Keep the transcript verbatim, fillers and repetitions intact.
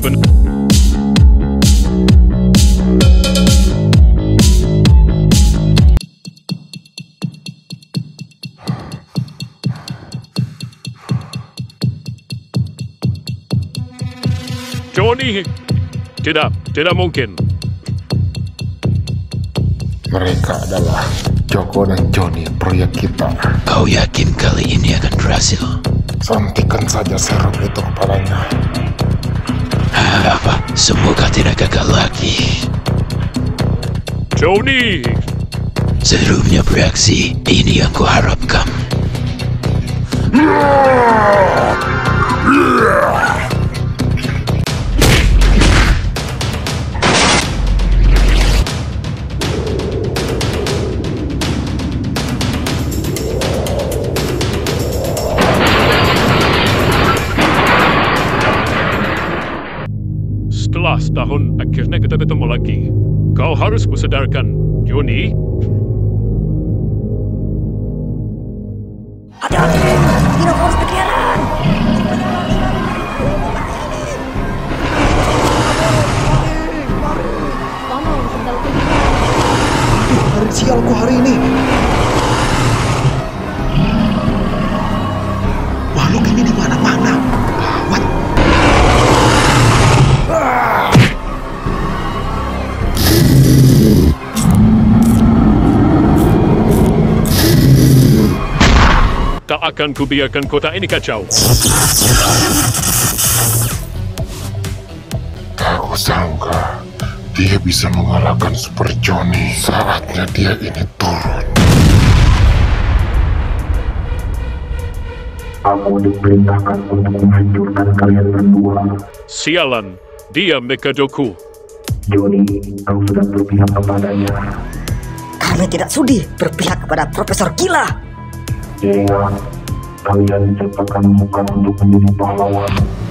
benar. Johnny, tidak, tidak mungkin. Mereka adalah Joko dan Johnny, proyek kita. Kau yakin kali ini akan berhasil? Suntikan saja serum itu kepadanya. Apa? Semoga tidak gagal lagi. Johnny! Serumnya bereaksi, ini yang kuharapkan. Setelah setahun, akhirnya kita bertemu lagi. Kau harus kusadarkan, Johnny. Hati-hati, tidak harus kejaran. Hari sialku hari ini. Makhluk ini di mana-mana. Gawat. Tak akan kubiarkan kota ini kacau. Aku sangka dia bisa mengalahkan Super Johnny. Saatnya dia ini turun. Aku diperintahkan untuk menghancurkan kalian berdua. Sialan, dia Mekadoku. Johnny, kau sudah berpihak kepadanya. Kami tidak sudi berpihak kepada Profesor Gila. Ingat, kalian diciptakan bukan untuk menjadi pahlawan,